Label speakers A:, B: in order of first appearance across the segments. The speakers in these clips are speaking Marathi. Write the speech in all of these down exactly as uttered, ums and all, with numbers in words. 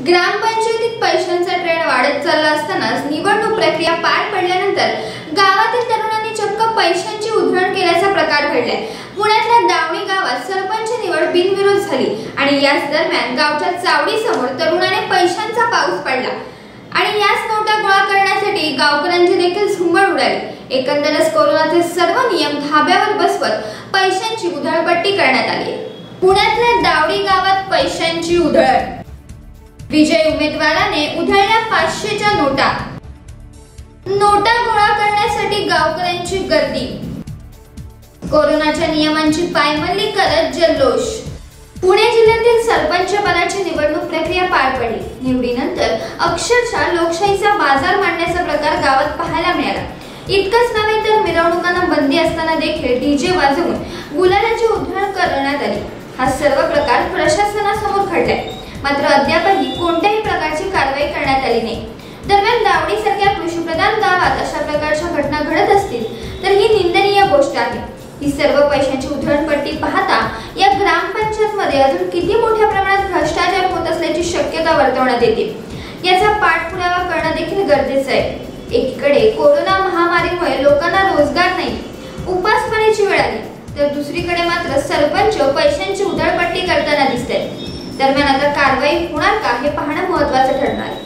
A: ग्रामपंचायतीत पैशांचा ट्रेंड वाढत चालला असतानाच निवडणूक प्रक्रिया पार पडल्यानंतर गावातील तरुणांनी चक्क पैशांची उधळण केल्याचा प्रकार घडलाय। पुण्यातल्या दावणी गावात सरपंच निवड बिनविरोध झाली आणि याच दरम्यान गावच्या चावडी समोर तरुणाने पैशांचा पाऊस पडला आणि याच नोटा गोळा करण्यासाठी गावकऱ्यांची देखील झुंबड उडाली। एकंदरच कोरोनाचे सर्व नियम धाब्यावर बसवत पैशांची उधळपट्टी करण्यात आली। पुण्यातल्या दावडी गावात पैशांची उधळण, विजय उमेदवाराने उधळल्या पाचशेच्या नोटा, नोटा गोळा करण्यासाठी गावकऱ्यांची गर्दी, कोरोनाच्या नियमांची पायमल्ली करत जल्लोष। पुणे जिल्ह्यातील सरपंच पदाची निवडणूक प्रक्रिया पार पडली। निवडीनंतर अक्षरशः लोकशाहीचा बाजार मांडण्याचा प्रकार गावात पाहायला मिळाला। इतकंच नव्हे तर मिरवणुकांना बंदी असताना देखील डीजे वाजवून गुलालाची उधळण करण्यात आली। हा सर्व प्रकार प्रशासनासमोर घडलाय, मात्र अद्यापही कोणत्याही प्रकारची कारवाई करण्यात आली नाही। दरम्यान दावडीसारख्या कृषीप्रधान गावात अशा प्रकारच्या घटना घडत असतील तर ही निंदनीय गोष्ट आहे। ही सर्व पैशांची उधळपट्टी पाहता या ग्रामपंचायतमध्ये अजून किती मोठ्या प्रमाणात भ्रष्टाचार होत असल्याची शक्यता वर्तवण्यात येते, याचा पाठपुरावा करणं देखील गरजेचं आहे। एकीकडे कोरोना महामारीमुळे लोकांना रोजगार नाही, उपासमारीची वेळ आली, तर दुसरीकडे मात्र सरपंच पैशांची उधळपट्टी करताना दिसतात। दरम्यान आता कारवाई होणार का हे पाहणं महत्त्वाचं ठरणार आहे।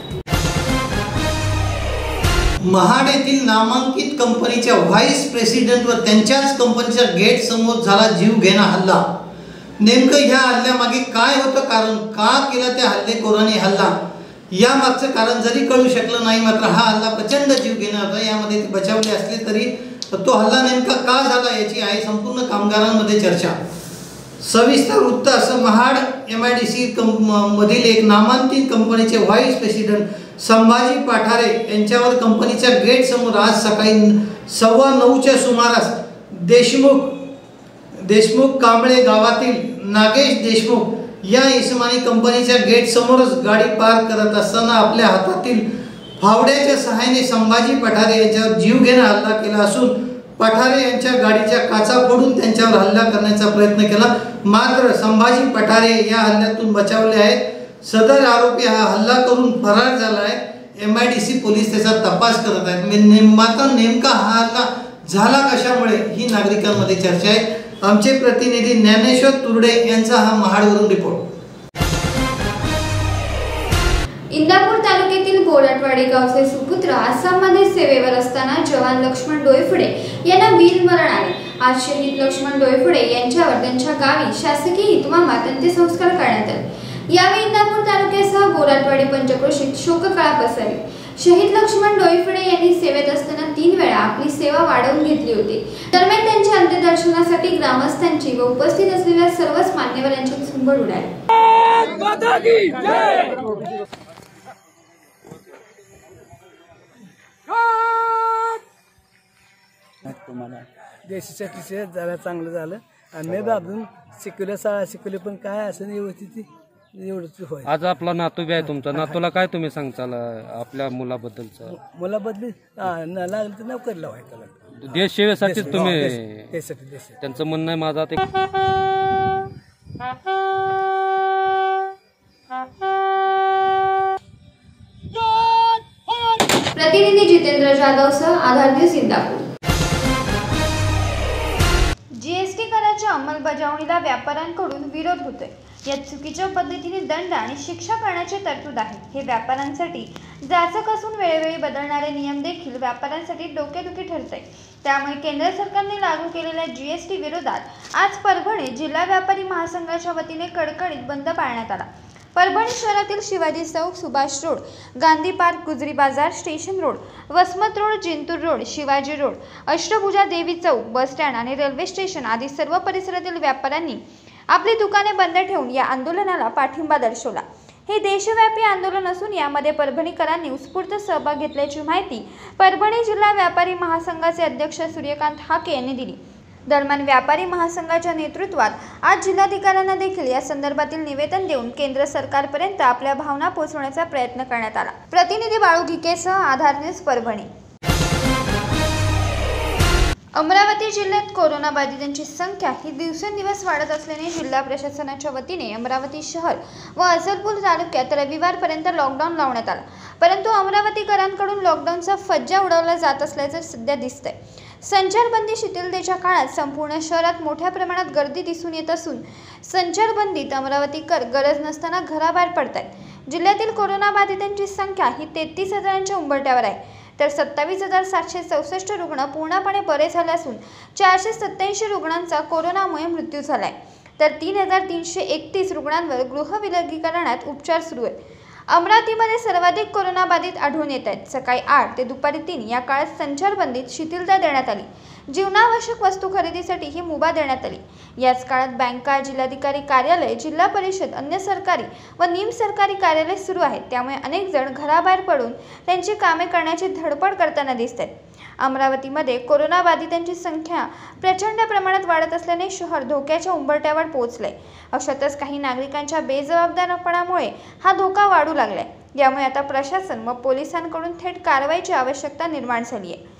B: महाड येथील नामांकित कंपनीच्या व्हाईस प्रेसिडेंट व त्यांच्याच कंपनीच्या गेट समोर झाला जीव घेणा हल्ला। नेमकं ह्या हल्ल्यामागे काय होतं कारण, का केला त्या हल्लेखोरांनी हल्ला, या मागचं कारण जरी कळू शकलं नाही, मात्र हा हल्ला प्रचंड जीव घेणा होता। यामध्ये ते बचावले असले तरी तो हल्ला नेमका का झाला याची आहे संपूर्ण कामगारांमध्ये चर्चा। सविस्तर वृत्त असं, Mahad M I D C मधील एक नामांकित कंपनीचे व्हाईस प्रेसिडेंट संभाजी पाठारे यांच्यावर कंपनीच्या गेट समोर आज सकाळी सव्वा नऊच्या सुमारास देशमुख देशमुख कांबळे गावातील नागेश देशमुख या इसमानी कंपनीच्या गेट समोरच गाडी पार्क करत असताना आपल्या हातातील फावड्याच्या सहाय्याने संभाजी पाठारे यांच्यावर जीव घेणा हल्ला केला असून पठारे यांच्या गाडीच्या काचा फोडून त्यांच्यावर हल्ला करण्याचा प्रयत्न केला, मात्र संभाजी पठारे या हल्ल्यातून बचावले आहेत। सदर आरोपी हा हल्ला करून फरार झाला आहे। M I D C police त्याचा तपास करत आहेत। मात्र नेमका हा हल्ला झाला कशामुळे ही नागरिकांमध्ये चर्चा आहे। आमचे प्रतिनिधी ज्ञानेश्वर तुर्डे यांचा हा महाडवरून रिपोर्ट।
A: इंदापूर तालुक्यातील बोराटवाडी गावचे सुपुत्र आसाममध्ये सेवेवर असताना जवान लक्ष्मण डोईफुडे यांना वीरमरण आले। आज शहीद लक्ष्मण डोईफुडे यांच्यावर त्यांच्या गावी शासकीय इतमामात अंत्यसंस्कार करण्यात आले। यावेळी इंदापूर तालुक्यासह बोराटवाडी पंचक्रोशीत शोककळा पसरली। शहीद लक्ष्मण डोईफुडे यांनी सेवेत असताना तीन वेळा आपली सेवा वाढवून घेतली होती। दरम्यान त्यांच्या अंत्यदर्शनासाठी ग्रामस्थांची व उपस्थित असलेल्या सर्वच मान्यवरांची झुंबड उडाली।
C: देशासाठी जरा चांगलं झालं आणि दाबून शिकवलं, शाळा शिकवली, पण काय असं व्यवस्थित एवढंच होय।
D: आज आपला नातू बी आहे तुमचा, नातूला काय तुम्ही सांगताल आपल्या मुलाबद्दलचं?
C: मुलाबद्दल लागलं तर नोकरी लावायचं,
D: देश सेवेसाठी तुम्ही
C: देशासाठी देश
D: त्यांचं म्हणणं आहे। माझा ते
A: प्रतिनिधी जितेंद्र जाधव सह आधार न्यूज इंदापूर। जीएसटी कराच्या अंमलबजावणीला व्यापाऱ्यांकडून विरोध होतोय। या चुकीच्या पद्धतीने दंड आणि शिक्षा करण्याची तरतूद आहे। हे व्यापाऱ्यांसाठी जाचक असून वेळोवेळी बदलणारे नियम देखील व्यापाऱ्यांसाठी डोकेदुखी ठरतंय। त्यामुळे केंद्र सरकारने लागू केलेल्या जीएसटी विरोधात आज परभणी जिल्हा व्यापारी महासंघाच्या वतीने कडकडीत बंद पाळण्यात आला। परभणी शहरातील Shivaji Chowk, Subhash road, Gandhi park, Gujari Bazaar, station road, Vasmat road, Jintur road, Shivaji road, Ashtabhuja Devi Chowk, bus stand आणि रेल्वे स्टेशन आदी सर्व परिसरातील व्यापाऱ्यांनी आपली दुकाने बंद ठेवून या आंदोलनाला पाठिंबा दर्शवला। हे देशव्यापी आंदोलन असून यामध्ये परभणीकरांनी उत्स्फूर्त सहभाग घेतल्याची माहिती परभणी जिल्हा व्यापारी महासंघाचे अध्यक्ष सूर्यकांत हाके यांनी दिली। दरम्यान व्यापारी महासंघाच्या नेतृत्वात आज जिल्हाधिकाऱ्यांना देखील या संदर्भातील निवेदन देऊन केंद्र सरकारपर्यंत आपल्या भावना पोहोचवण्याचा प्रयत्न करण्यात आला। प्रतिनिधी बाळू घिकेसह आधार न्यूज परभणी। अमरावती जिल्ह्यात कोरोना बाधितांची संख्या ही दिवसेंदिवस वाढत असल्याने जिल्हा प्रशासनाच्या वतीने अमरावती शहर व अचलपूर तालुक्यात रविवारपर्यंत लॉकडाऊन लावण्यात आला. परंतु अमरावतीकरांकडून लॉकडाऊनचा फज्जा उडवला जात असल्याचं सध्या दिसतंय. संचारबंदी शिथिलतेच्या काळात संपूर्ण शहरात मोठ्या प्रमाणात गर्दी दिसून येत असून संचारबंदीत अमरावतीकर गरज नसताना घराबाहेर पडतायत. जिल्ह्यातील कोरोना बाधितांची संख्या ही तेहतीस हजारांच्या उंबरठ्यावर आहे, तर सत्तावीस हजार सातशे चौसष्ट रुग्ण पूर्णपणे बरे झाले असून चारशे सत्त्याऐंशी रुग्णांचा कोरोनामुळे मृत्यू झालाय, तर तीन हजार तीनशे एकतीस रुग्णांवर गृहविलगीकरणात उपचार सुरू आहेत. अमरावतीमध्ये सर्वाधिक कोरोना बाधित आढळून येत आहेत. सकाळी आठ ते दुपारी तीन या काळात संचारबंदीत शिथिलता देण्यात आली. जीवनावश्यक वस्तू खरेदीसाठी ही मुभा देण्यात आली. याच काळात बँका, जिल्हाधिकारी कार्यालय, जिल्हा परिषद, अन्य सरकारी व निमसरकारी कार्यालय सुरू आहेत. त्यामुळे अनेक जण घराबाहेर पडून त्यांची कामे करण्याची धडपड करताना दिसत आहेत. अमरावतीमध्ये कोरोना बाधितांची संख्या प्रचंड प्रमाणात वाढत असल्याने शहर धोक्याच्या उंबरठ्यावर पोहोचले. अशातच काही नागरिकांच्या बेजबाबदारपणामुळे हा धोका वाढू लागलाय. यामुळे आता प्रशासन व पोलिसांकडून थेट कारवाईची आवश्यकता निर्माण झाली आहे.